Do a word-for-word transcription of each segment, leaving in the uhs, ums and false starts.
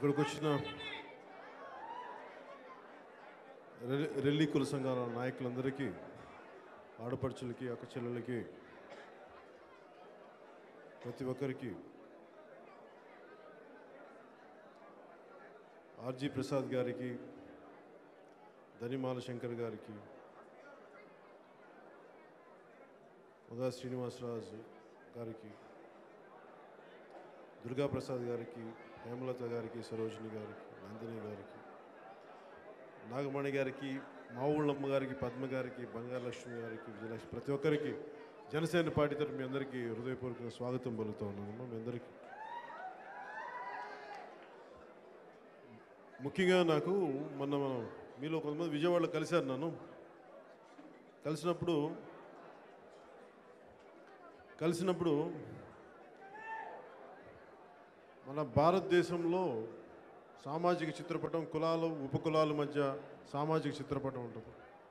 ఇక్కడికి వచ్చిన రెల్లి కుల సంఘాల నాయకులందరికీ, ఆడపడుచులకి, అక్క చెల్లెలకి, ప్రతి ఒక్కరికి ఆర్జీ ప్రసాద్ గారికి, ధనిమాల శంకర్ గారికి, ఉదా శ్రీనివాసరాజు గారికి, దుర్గా ప్రసాద్ గారికి, హేమలత గారికి, సరోజిని గారికి, నందిని గారికి, నాగమణి గారికి, మా ఊళ్ళమ్మ గారికి, పద్మ గారికి, బంగారలక్ష్మి గారికి, విజయలక్ష్మి, ప్రతి ఒక్కరికి జనసేన పార్టీ తరఫు మీ అందరికీ హృదయపూర్వక స్వాగతం పలుకుతా ఉన్నాను. మీ అందరికీ ముఖ్యంగా నాకు మొన్న మనం మీలో కొంతమంది విజయవాడలో కలిశారు. నన్ను కలిసినప్పుడు కలిసినప్పుడు మన భారతదేశంలో సామాజిక చిత్రపటం, కులాలు ఉపకులాల మధ్య సామాజిక చిత్రపటం ఉంటుంది.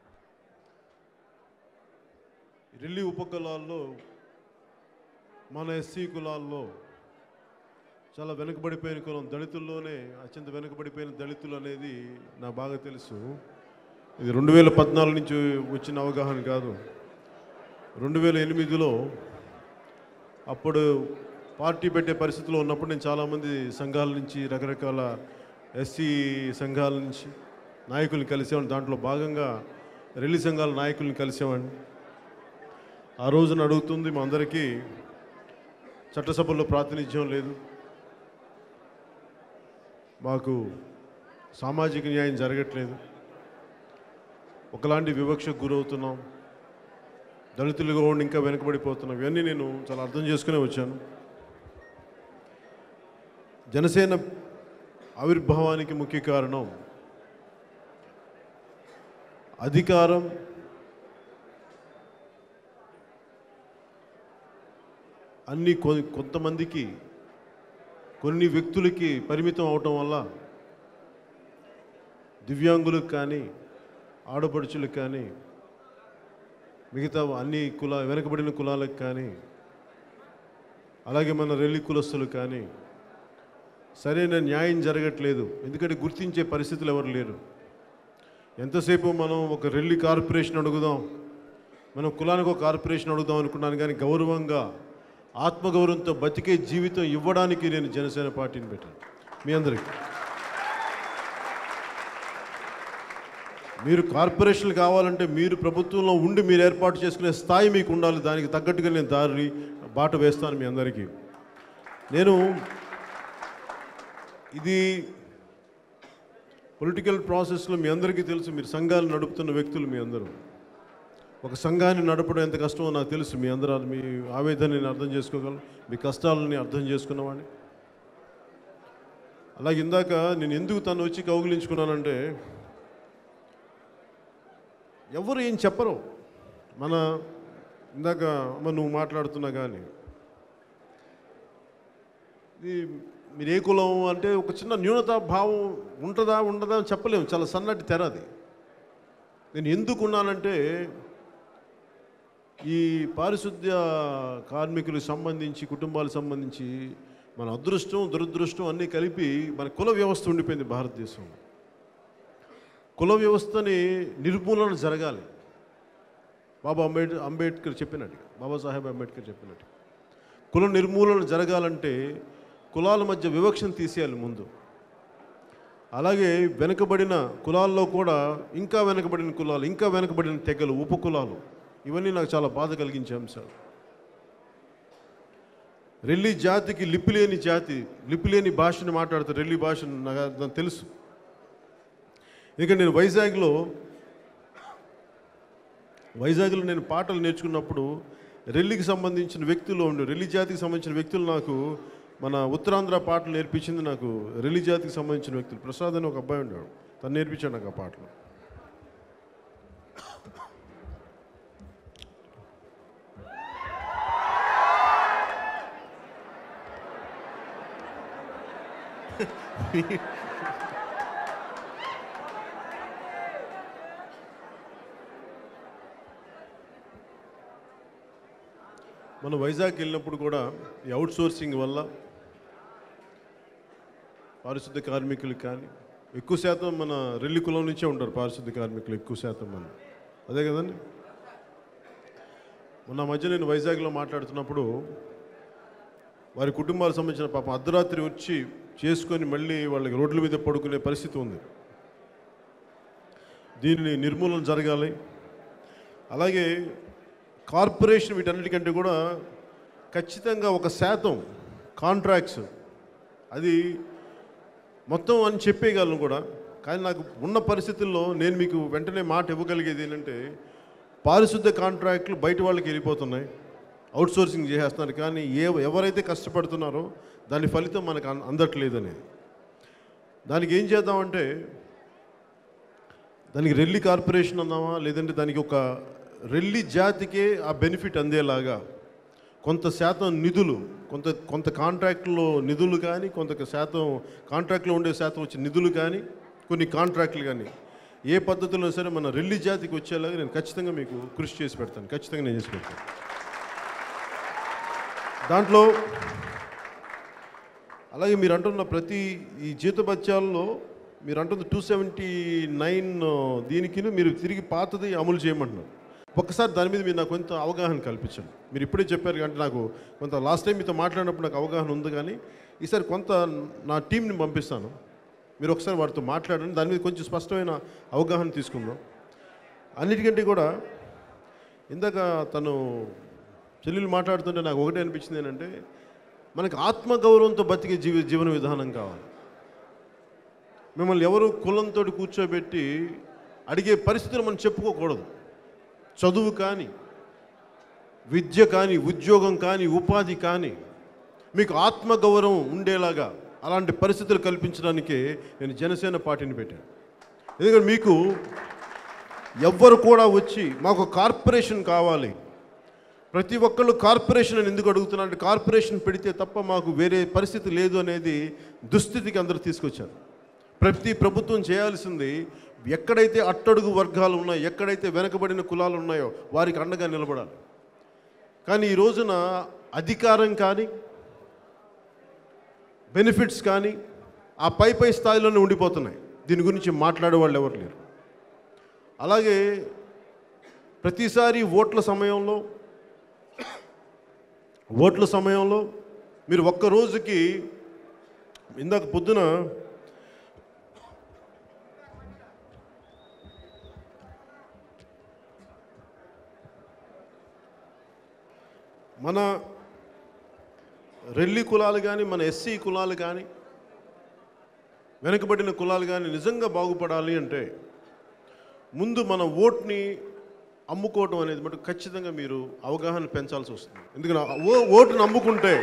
రెల్లి ఉపకులాల్లో మన ఎస్సీ కులాల్లో చాలా వెనుకబడిపోయిన కులం, దళితుల్లోనే అత్యంత వెనుకబడిపోయిన దళితులు అనేది నాకు బాగా తెలుసు. ఇది రెండు వేల పద్నాలుగు నుంచి వచ్చిన అవగాహన కాదు. రెండు వేల ఎనిమిదిలో అప్పుడు పార్టీ పెట్టే పరిస్థితిలో ఉన్నప్పుడు నేను చాలామంది సంఘాల నుంచి, రకరకాల ఎస్సీ సంఘాల నుంచి నాయకుల్ని కలిసేవాడిని. దాంట్లో భాగంగా రెల్లి సంఘాల నాయకుల్ని కలిసేవాడిని. ఆ రోజున అడుగుతుంది, మా అందరికీ చట్టసభల్లో ప్రాతినిధ్యం లేదు, మాకు సామాజిక న్యాయం జరగట్లేదు, ఒకలాంటి వివక్షకు గురవుతున్నాం, దళితులుగా ఉండి ఇంకా వెనకబడిపోతున్నాం. ఇవన్నీ నేను చాలా అర్థం చేసుకునే వచ్చాను. జనసేన ఆవిర్భావానికి ముఖ్య కారణం అధికారం, అన్ని కొంతమందికి, కొన్ని వ్యక్తులకి పరిమితం అవటం వల్ల దివ్యాంగులకు కానీ, ఆడపడుచులకు కానీ, మిగతా అన్ని కుల వెనకబడిన కులాలకు కానీ, అలాగే మన రెల్లి కులస్తులకు కానీ సరైన న్యాయం జరగట్లేదు. ఎందుకంటే గుర్తించే పరిస్థితులు ఎవరు లేరు. ఎంతసేపు మనం ఒక రెల్లి కార్పొరేషన్ అడుగుదాం, మనం కులానికి ఒక కార్పొరేషన్ అడుగుదాం అనుకున్నాను, కానీ గౌరవంగా ఆత్మగౌరవంతో బతికే జీవితం ఇవ్వడానికి నేను జనసేన పార్టీని పెట్టాను. మీ అందరికీ మీరు కార్పొరేషన్లు కావాలంటే మీరు ప్రభుత్వంలో ఉండి మీరు ఏర్పాటు చేసుకునే స్థాయి మీకు ఉండాలి. దానికి తగ్గట్టుగా నేను దారి బాట వేస్తాను మీ అందరికీ. నేను ఇది పొలిటికల్ ప్రాసెస్లో మీ అందరికీ తెలుసు, మీరు సంఘాలు నడుపుతున్న వ్యక్తులు మీ అందరూ. ఒక సంఘాన్ని నడపడం ఎంత కష్టమో నాకు తెలుసు. మీ అందరూ మీ ఆవేదనని నేను అర్థం చేసుకోగలను, మీ కష్టాలని అర్థం చేసుకున్నవాడిని. అలాగే ఇందాక నేను ఎందుకు తను వచ్చి కౌగిలించుకున్నానంటే, ఎవరు ఏం చెప్పరు. మన ఇందాక అమ్మ నువ్వు మాట్లాడుతున్నా కానీ ఇది మీరు ఏ కులం అంటే ఒక చిన్న న్యూనతా భావం ఉంటుందా ఉండదా అని చెప్పలేము. చాలా సన్నటి తెర అది. నేను ఎందుకున్నానంటే, ఈ పారిశుద్ధ్య కార్మికులకు సంబంధించి, కుటుంబాలకు సంబంధించి మన అదృష్టం దురదృష్టం అన్నీ కలిపి మన కుల వ్యవస్థ ఉండిపోయింది భారతదేశం. కుల వ్యవస్థని నిర్మూలన జరగాలి. బాబా అంబేడ్ అంబేద్కర్ చెప్పినట్టుగా, బాబాసాహెబ్ అంబేద్కర్ చెప్పినట్టు కుల నిర్మూలన జరగాలంటే కులాల మధ్య వివక్షను తీసేయాలి ముందు. అలాగే వెనుకబడిన కులాల్లో కూడా ఇంకా వెనుకబడిన కులాలు, ఇంకా వెనుకబడిన తెగలు, ఉపకులాలు, ఇవన్నీ నాకు చాలా బాధ కలిగించే అంశాలు. రెల్లి జాతికి లిపిలేని జాతి, లిపిలేని భాషని మాట్లాడతారు. రెల్లి భాషను నాకు తెలుసు. ఎందుకంటే నేను వైజాగ్లో వైజాగ్లో నేను పాటలు నేర్చుకున్నప్పుడు రెల్లికి సంబంధించిన వ్యక్తులు ఉండే, రెల్లి జాతికి సంబంధించిన వ్యక్తులు నాకు మన ఉత్తరాంధ్ర పాటలు నేర్పించింది. నాకు రెల్లి జాతికి సంబంధించిన వ్యక్తులు ప్రసాద్ అని ఒక అబ్బాయి ఉన్నాడు, తను నేర్పించాడు నాకు ఆ పాటలు. మనం వైజాగ్ వెళ్ళినప్పుడు కూడా ఈ అవుట్ సోర్సింగ్ వల్ల పారిశుద్ధ కార్మికులు కానీ ఎక్కువ శాతం మన రెల్లి కులం నుంచే ఉంటారు పారిశుద్ధ కార్మికులు ఎక్కువ శాతం మన అదే కదండి. మొన్న మధ్య నేను వైజాగ్లో మాట్లాడుతున్నప్పుడు వారి కుటుంబాలకు సంబంధించిన పాపం అర్ధరాత్రి వచ్చి చేసుకొని మళ్ళీ వాళ్ళకి రోడ్ల మీద పడుకునే పరిస్థితి ఉంది. దీనిని నిర్మూలన జరగాలి. అలాగే కార్పొరేషన్ వీటన్నిటికంటే కూడా ఖచ్చితంగా ఒక శాతం కాంట్రాక్ట్స్ అది మొత్తం అని చెప్పేయగలను కూడా. కానీ నాకు ఉన్న పరిస్థితుల్లో నేను మీకు వెంటనే మాట ఇవ్వగలిగేది ఏంటంటే పారిశుద్ధ కాంట్రాక్టులు బయట వాళ్ళకి వెళ్ళిపోతున్నాయి, అవుట్సోర్సింగ్ చేసేస్తున్నారు. కానీ ఏ ఎవరైతే కష్టపడుతున్నారో దాని ఫలితం మనకు అందట్లేదు అనేది. దానికి ఏం చేద్దామంటే దానికి రెల్లి కార్పొరేషన్ అందామా, లేదంటే దానికి ఒక రెల్లి జాతికే ఆ బెనిఫిట్ అందేలాగా కొంత శాతం నిధులు కొంత కొంత కాంట్రాక్ట్లో నిధులు కానీ కొంత శాతం కాంట్రాక్ట్లో ఉండే శాతం వచ్చే నిధులు కానీ కొన్ని కాంట్రాక్టులు కానీ ఏ పద్ధతిలో సరే మన రెల్లి జాతికి వచ్చేలాగా నేను ఖచ్చితంగా మీకు కృషి చేసి పెడతాను. ఖచ్చితంగా నేను చేసి పెడతాను. దాంట్లో అలాగే మీరు అంటున్న ప్రతి ఈ జీతభత్యాల్లో మీరు అంటున్న టూ సెవెంటీ నైన్ దీనికి మీరు తిరిగి పాతది అమలు చేయమంటున్నారు. ఒక్కసారి దాని మీద మీరు నాకు కొంత అవగాహన కల్పించండి. మీరు ఇప్పుడే చెప్పారు అంటే నాకు కొంత లాస్ట్ టైం మీతో మాట్లాడినప్పుడు నాకు అవగాహన ఉంది, కానీ ఈసారి కొంత నా టీంని పంపిస్తాను. మీరు ఒకసారి వారితో మాట్లాడండి, దాని మీద కొంచెం స్పష్టమైన అవగాహన తీసుకుందాం. అన్నిటికంటే కూడా ఇందాక తను చెల్లెలు మాట్లాడుతుంటే నాకు ఒకటే అనిపించింది ఏంటంటే మనకు ఆత్మగౌరవంతో బతికే జీవ జీవన విధానం కావాలి. మిమ్మల్ని ఎవరు కులంతో కూర్చోబెట్టి అడిగే పరిస్థితులు మనం చెప్పుకోకూడదు. చదువు కానీ విద్య కానీ ఉద్యోగం కానీ ఉపాధి కానీ మీకు ఆత్మగౌరవం ఉండేలాగా అలాంటి పరిస్థితులు కల్పించడానికే నేను జనసేన పార్టీని పెట్టాను. ఎందుకంటే మీకు ఎవ్వరు కూడా వచ్చి మాకు కార్పొరేషన్ కావాలి, ప్రతి ఒక్కళ్ళు కార్పొరేషన్ అని ఎందుకు అడుగుతున్నారంటే కార్పొరేషన్ పెడితే తప్ప మాకు వేరే పరిస్థితి లేదు అనేది దుస్థితికి అందరూ తీసుకొచ్చారు. ప్రతి ప్రభుత్వం చేయాల్సింది ఎక్కడైతే అట్టడుగు వర్గాలు ఉన్నాయో, ఎక్కడైతే వెనకబడిన కులాలు ఉన్నాయో వారికి అండగా నిలబడాలి. కానీ ఈ రోజున అధికారం కానీ బెనిఫిట్స్ కానీ ఆ పై పై స్థాయిలోనే ఉండిపోతున్నాయి. దీని గురించి మాట్లాడే వాళ్ళు ఎవరు లేరు. అలాగే ప్రతిసారి ఓట్ల సమయంలో ఓట్ల సమయంలో మీరు ఒక్క రోజుకి ఇందాక పొద్దున మన రెల్లి కులాలు కానీ మన ఎస్సీ కులాలు కానీ వెనుకబడిన కులాలు కానీ నిజంగా బాగుపడాలి అంటే ముందు మన ఓట్ని అమ్ముకోవటం అనేది మటు ఖచ్చితంగా మీరు అవగాహన పెంచాల్సి వస్తుంది. ఎందుకంటే ఓ ఓటుని అమ్ముకుంటే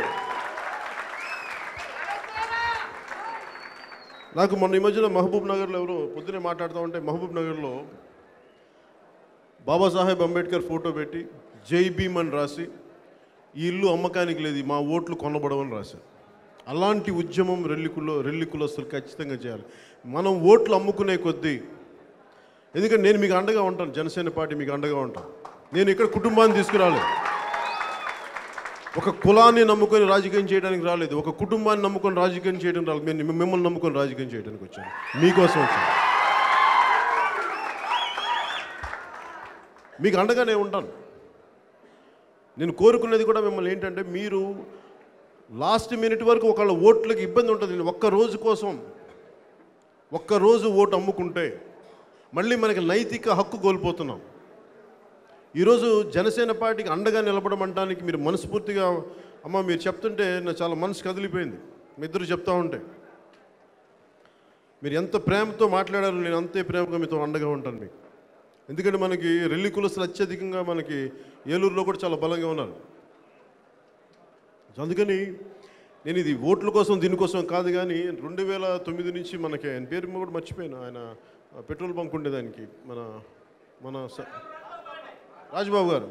నాకు మొన్న ఈ మధ్యన మహబూబ్ నగర్లో ఎవరో పొద్దునే మాట్లాడుతూ ఉంటే మహబూబ్ నగర్లో బాబాసాహెబ్ అంబేద్కర్ ఫోటో పెట్టి జై భీమ్ అని రాసి ఈ ఇల్లు అమ్మకానికి లేదు మా ఓట్లు కొనబడవని రాశారు. అలాంటి ఉద్యమం రెల్లికుల్లో రెల్లి కులస్తులు ఖచ్చితంగా చేయాలి. మనం ఓట్లు అమ్ముకునే కొద్దీ, ఎందుకంటే నేను మీకు అండగా ఉంటాను, జనసేన పార్టీ మీకు అండగా ఉంటాను. నేను ఇక్కడ కుటుంబాన్ని తీసుకురాలేదు, ఒక కులాన్ని నమ్ముకొని రాజకీయం చేయడానికి రాలేదు, ఒక కుటుంబాన్ని నమ్ముకొని రాజకీయం చేయడం రాలేదు. నేను మిమ్మల్ని నమ్ముకొని రాజకీయం చేయడానికి వచ్చాను, మీకోసం వచ్చాను, మీకు అండగానే ఉంటాను. నేను కోరుకునేది కూడా మిమ్మల్ని ఏంటంటే మీరు లాస్ట్ మినిట్ వరకు ఒకళ్ళ ఓట్లకి ఇబ్బంది ఉంటుంది. నేను ఒక్క రోజు కోసం ఒక్కరోజు ఓటు అమ్ముకుంటే మళ్ళీ మనకి నైతిక హక్కు కోల్పోతున్నాం. ఈరోజు జనసేన పార్టీకి అండగా నిలబడమంటానికి మీరు మనస్ఫూర్తిగా అమ్మ మీరు చెప్తుంటే నాకు చాలా మనసు కదిలిపోయింది. మీ ఇద్దరు చెప్తా ఉంటే మీరు ఎంత ప్రేమతో మాట్లాడారో నేను అంతే ప్రేమగా మీతో అండగా ఉంటాను మీకు. ఎందుకంటే మనకి రెల్లి కులస్తులు అత్యధికంగా మనకి ఏలూరులో కూడా చాలా బలంగా ఉన్నారు. అందుకని నేను ఇది ఓట్ల కోసం దీనికోసం కాదు, కానీ రెండు వేల తొమ్మిది నుంచి మనకి ఆయన పేరు కూడా మర్చిపోయాను, ఆయన పెట్రోల్ బంక్ ఉండేదానికి మన మన రాజబాబు గారు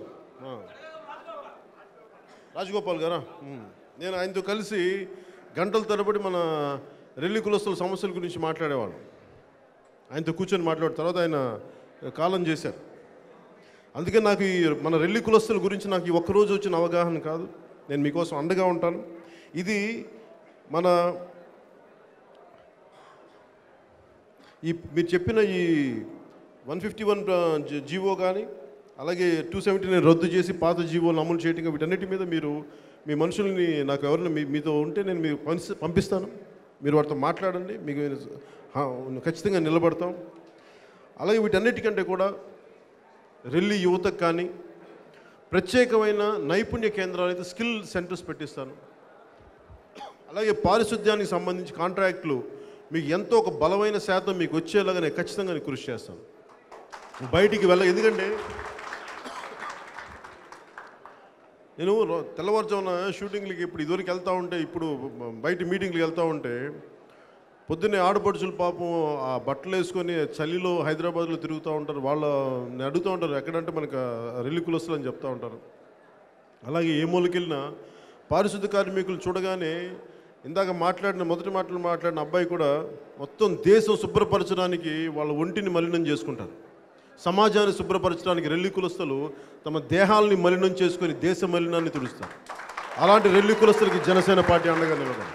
రాజగోపాల్ గారా, నేను ఆయనతో కలిసి గంటల తరబడి మన రెల్లి కులస్తుల సమస్యల గురించి మాట్లాడేవాడు. ఆయనతో కూర్చొని మాట్లాడిన తర్వాత ఆయన కాలం చేశారు. అందుకే నాకు ఈ మన రెల్లి కులస్తుల గురించి నాకు ఈ ఒక్కరోజు వచ్చిన అవగాహన కాదు, నేను మీకోసం అండగా ఉంటాను. ఇది మన ఈ మీరు చెప్పిన ఈ వన్ ఫిఫ్టీ వన్ జీవో కానీ అలాగే టూ సెవెంటీ నైన్ రద్దు చేసి పాత జీవోలు అమలు చేయటం వీటన్నిటి మీద మీరు మీ మనుషుల్ని నాకు ఎవరైనా మీ మీతో ఉంటే నేను మీకు పంపిస్తాను. మీరు వాటితో మాట్లాడండి, మీకు ఖచ్చితంగా నిలబడతాం. అలాగే వీటన్నిటికంటే కూడా రెల్లి యువతకు కానీ ప్రత్యేకమైన నైపుణ్య కేంద్రాలు అయితే స్కిల్ సెంటర్స్ పెట్టిస్తాను. అలాగే పారిశుద్ధ్యానికి సంబంధించి కాంట్రాక్టులు మీకు ఎంతో ఒక బలమైన శాతం మీకు వచ్చేలాగా నేను ఖచ్చితంగా నేను కృషి చేస్తాను. బయటికి వెళ్ళ ఎందుకంటే నేను తెల్లవారుజామున షూటింగ్లకి ఇప్పుడు ఇదివరకు వెళ్తూ ఉంటే ఇప్పుడు బయట మీటింగ్లకి వెళ్తూ ఉంటే పొద్దున్నే ఆడపడుచులు పాపం ఆ బట్టలు వేసుకొని చలిలో హైదరాబాద్లో తిరుగుతూ ఉంటారు. వాళ్ళ నేను అడుగుతూ ఉంటారు ఎక్కడంటే మనకు రెల్లి కులస్తులు అని చెప్తూ ఉంటారు. అలాగే ఏ మూలకెళ్ళినా పారిశుద్ధ కార్మికులు చూడగానే ఇందాక మాట్లాడిన మొదటి మాటలు మాట్లాడిన అబ్బాయి కూడా మొత్తం దేశం శుభ్రపరచడానికి వాళ్ళ ఒంటిని మలినం చేసుకుంటారు. సమాజాన్ని శుభ్రపరచడానికి రెల్లి కులస్తులు తమ దేహాలని మలినం చేసుకొని దేశ మలినాన్ని తుడుస్తారు. అలాంటి రెల్లి కులస్తులకి జనసేన పార్టీ అండగా నిలబడి.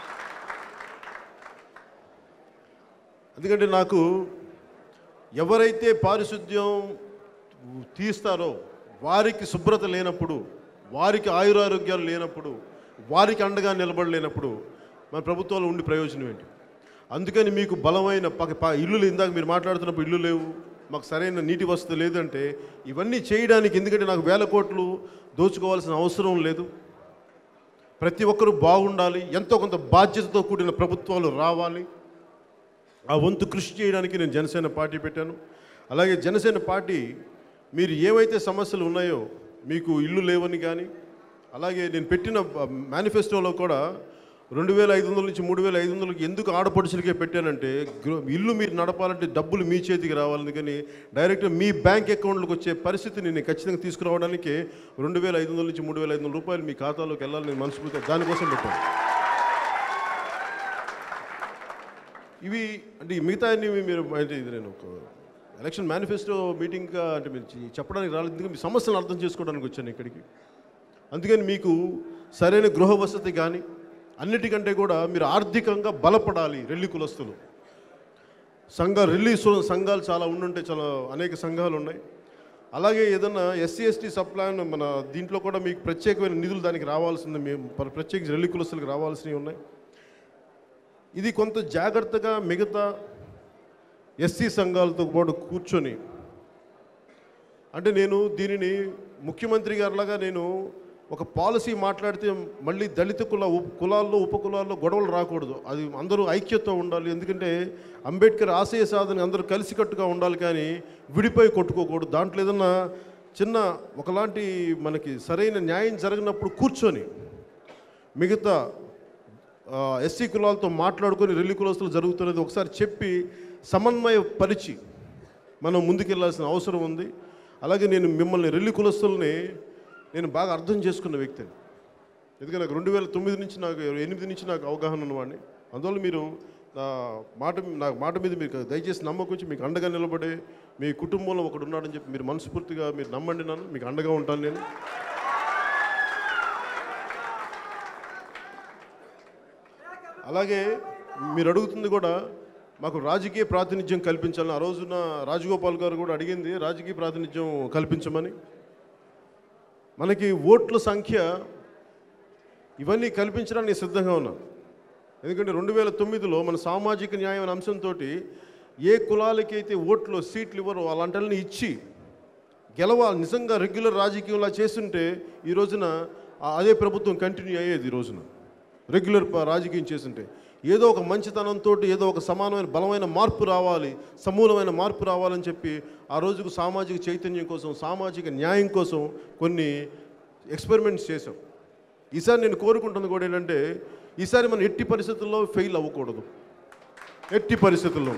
ఎందుకంటే నాకు ఎవరైతే పారిశుద్ధ్యం తీస్తారో వారికి శుభ్రత లేనప్పుడు, వారికి ఆయురారోగ్యాలు లేనప్పుడు, వారికి అండగా నిలబడలేనప్పుడు మన ప్రభుత్వాలు ఉండి ప్రయోజనం ఏంటి? అందుకని మీకు బలమైన పక్క ఇల్లులు ఇందాక మీరు మాట్లాడుతున్నప్పుడు ఇల్లు లేవు, మాకు సరైన నీటి వసతి లేదంటే ఇవన్నీ చేయడానికి ఎందుకంటే నాకు వేల కోట్లు దోచుకోవాల్సిన అవసరం లేదు. ప్రతి ఒక్కరూ బాగుండాలి, ఎంతో కొంత బాధ్యతతో కూడిన ప్రభుత్వాలు రావాలి. ఆ వంతు కృషి చేయడానికి నేను జనసేన పార్టీ పెట్టాను. అలాగే జనసేన పార్టీ మీరు ఏవైతే సమస్యలు ఉన్నాయో మీకు ఇల్లు లేవని కానీ అలాగే నేను పెట్టిన మేనిఫెస్టోలో కూడా రెండు వేల ఐదు వందల నుంచి మూడు వేల ఐదు వందలకి ఎందుకు ఆడపడుచులకే పెట్టానంటే ఇల్లు మీరు నడపాలంటే డబ్బులు మీ చేతికి రావాలని కానీ డైరెక్ట్గా మీ బ్యాంక్ అకౌంట్లోకి వచ్చే పరిస్థితిని నేను ఖచ్చితంగా తీసుకురావడానికి రెండు వేల ఐదు వందల నుంచి మూడు వేల ఐదు వందల రూపాయలు మీ ఖాతాలోకి వెళ్ళాలని నేను మనస్ఫూర్తిగా దానికోసం పెట్టాను. ఇవి అంటే మిగతా మీరు అంటే ఇది నేను ఒక ఎలక్షన్ మేనిఫెస్టో మీటింగ్గా అంటే మీరు చెప్పడానికి రాలేదు, మీ సమస్యలను అర్థం చేసుకోవడానికి వచ్చాను ఇక్కడికి. అందుకని మీకు సరైన గృహ వసతి కానీ అన్నిటికంటే కూడా మీరు ఆర్థికంగా బలపడాలి. రెల్లి కులస్తులు సంఘ రెల్లి సంఘాలు చాలా ఉండుంటే చాలా అనేక సంఘాలు ఉన్నాయి. అలాగే ఏదన్నా ఎస్సీ ఎస్టీ సబ్ ప్లాన్ మన దీంట్లో కూడా మీకు ప్రత్యేకమైన నిధులు దానికి రావాల్సింది, మేము ప్రత్యేకించి రెల్లి కులస్తులకు రావాల్సినవి ఉన్నాయి. ఇది కొంత జాగ్రత్తగా మిగతా ఎస్సీ సంఘాలతో పాటు కూర్చొని అంటే నేను దీనిని ముఖ్యమంత్రి గారిలాగా నేను ఒక పాలసీ మాట్లాడితే మళ్ళీ దళిత కుల కులాల్లో ఉపకులాల్లో గొడవలు రాకూడదు, అది అందరూ ఐక్యతతో ఉండాలి. ఎందుకంటే అంబేద్కర్ ఆశయ సాధన అందరూ కలిసికట్టుగా ఉండాలి కానీ విడిపోయి కొట్టుకోకూడదు. దాంట్లో ఏదన్నా చిన్న ఒకలాంటి మనకి సరైన న్యాయం జరిగినప్పుడు కూర్చొని మిగతా ఎస్సీ కులాలతో మాట్లాడుకొని రెల్లి కులస్తులు జరుగుతున్నది ఒకసారి చెప్పి సమన్వయపరిచి మనం ముందుకెళ్లాల్సిన అవసరం ఉంది. అలాగే నేను మిమ్మల్ని రెల్లి కులస్తుల్ని నేను బాగా అర్థం చేసుకున్న వ్యక్తిని. ఎందుకంటే నాకు రెండు వేల తొమ్మిది నుంచి నాకు ఎనిమిది నుంచి నాకు అవగాహన ఉన్నవాడిని. అందువల్ల మీరు నా మాట నా మాట మీద మీకు దయచేసి నమ్మకొచ్చి మీకు అండగా నిలబడే మీ కుటుంబంలో ఒకడు ఉన్నాడని చెప్పి మీరు మనస్ఫూర్తిగా మీరు నమ్మండి, నన్ను మీకు అండగా ఉంటాను నేను. అలాగే మీరు అడుగుతుంది కూడా మాకు రాజకీయ ప్రాతినిధ్యం కల్పించాలని. ఆ రోజున రాజగోపాల్ గారు కూడా అడిగింది రాజకీయ ప్రాతినిధ్యం కల్పించమని. మనకి ఓట్ల సంఖ్య ఇవన్నీ కల్పించడానికి సిద్ధంగా ఉన్నాం. ఎందుకంటే రెండు వేల తొమ్మిదిలో మన సామాజిక న్యాయం అనే అంశంతో ఏ కులాలకి అయితే ఓట్లు సీట్లు ఇవ్వరో అలాంటి ఇచ్చి గెలవాలి. నిజంగా రెగ్యులర్ రాజకీయంలా చేస్తుంటే ఈ రోజున అదే ప్రభుత్వం కంటిన్యూ అయ్యేది. ఈ రోజున రెగ్యులర్ రాజకీయం చేస్తుంటే ఏదో ఒక మంచితనంతో ఏదో ఒక సమానమైన బలమైన మార్పు రావాలి, సమూలమైన మార్పు రావాలని చెప్పి ఆ రోజుకు సామాజిక చైతన్యం కోసం సామాజిక న్యాయం కోసం కొన్ని ఎక్స్పెరిమెంట్స్ చేసాం. ఈసారి నేను కోరుకుంటుంది కూడా ఏంటంటే ఈసారి మనం ఎట్టి పరిస్థితుల్లో ఫెయిల్ అవ్వకూడదు. ఎట్టి పరిస్థితుల్లో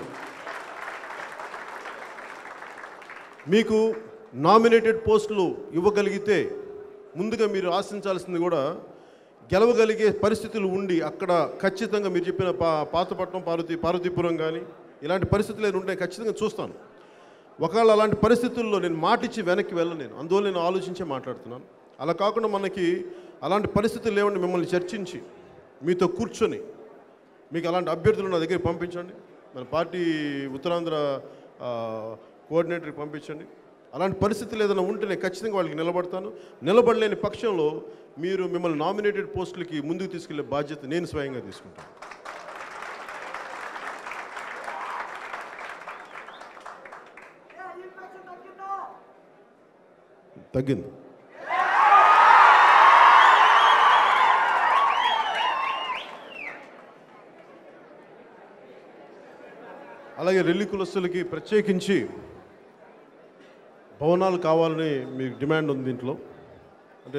మీకు నామినేటెడ్ పోస్టులు ఇవ్వగలిగితే ముందుగా మీరు ఆశించాల్సింది కూడా గెలవగలిగే పరిస్థితులు ఉండి అక్కడ ఖచ్చితంగా మీరు చెప్పిన పా పాతపట్నం పార్వతీ పార్వతీపురం కానీ ఇలాంటి పరిస్థితులు ఏమి ఉంటాయి ఖచ్చితంగా చూస్తాను. ఒకవేళ అలాంటి పరిస్థితుల్లో నేను మాటిచ్చి వెనక్కి వెళ్ళను. నేను అందువల్ల నేను ఆలోచించే మాట్లాడుతున్నాను. అలా కాకుండా మనకి అలాంటి పరిస్థితులు లేవండి మిమ్మల్ని చర్చించి మీతో కూర్చొని మీకు అలాంటి అభ్యర్థులు నా దగ్గర పంపించండి, మన పార్టీ ఉత్తరాంధ్ర కోఆర్డినేటర్కి పంపించండి. అలాంటి పరిస్థితులు ఏదైనా ఉంటే నేను ఖచ్చితంగా వాళ్ళకి నిలబడతాను. నిలబడలేని పక్షంలో మీరు మిమ్మల్ని నామినేటెడ్ పోస్టులకి ముందుకు తీసుకెళ్లే బాధ్యత నేను స్వయంగా తీసుకుంటాను. తగ్గింది. అలాగే రెల్లి కులస్తులకి ప్రత్యేకించి భవనాలు కావాలని మీకు డిమాండ్ ఉంది. దీంట్లో అంటే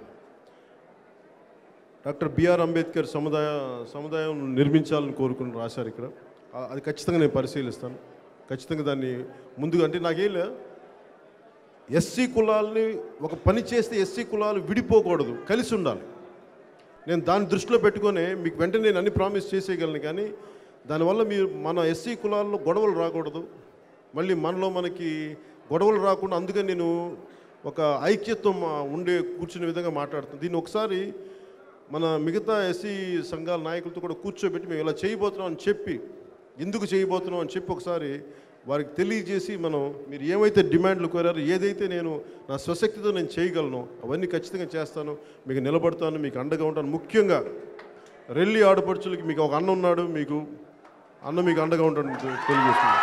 డాక్టర్ బిఆర్ అంబేద్కర్ సముదాయ సముదాయం నిర్మించాలని కోరుకుని రాశారు ఇక్కడ. అది ఖచ్చితంగా నేను పరిశీలిస్తాను. ఖచ్చితంగా దాన్ని ముందుగా అంటే నాకేం లే ఎస్సీ కులాలని ఒక పని చేస్తే ఎస్సీ కులాలు విడిపోకూడదు, కలిసి ఉండాలి. నేను దాన్ని దృష్టిలో పెట్టుకొని మీకు వెంటనే నేను అన్ని ప్రామిస్ చేసేయగలను. కానీ దానివల్ల మీరు మన ఎస్సీ కులాల్లో గొడవలు రాకూడదు, మళ్ళీ మనలో మనకి గొడవలు రాకుండా అందుకని నేను ఒక ఐక్యత్వం ఉండే కూర్చునే విధంగా మాట్లాడుతాను. దీన్ని ఒకసారి మన మిగతా ఎస్సీ సంఘాల నాయకులతో కూడా కూర్చోబెట్టి మేము ఇలా చేయబోతున్నాం అని చెప్పి, ఎందుకు చేయబోతున్నాం అని చెప్పి ఒకసారి వారికి తెలియజేసి మనం మీరు ఏమైతే డిమాండ్లు కోరారో, ఏదైతే నేను నా స్వశక్తితో నేను చేయగలను అవన్నీ ఖచ్చితంగా చేస్తాను. మీకు నిలబడతాను, మీకు అండగా ఉంటాను. ముఖ్యంగా రెల్లి ఆడపడుచులకి మీకు ఒక అన్న ఉన్నాడు, మీకు అన్న మీకు అండగా ఉంటాడు తెలియజేస్తున్నాను.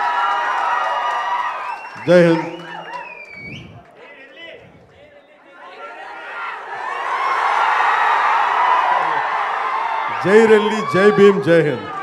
జై హింద్. జై రెల్లి, జై భీమ్, జై హింద్.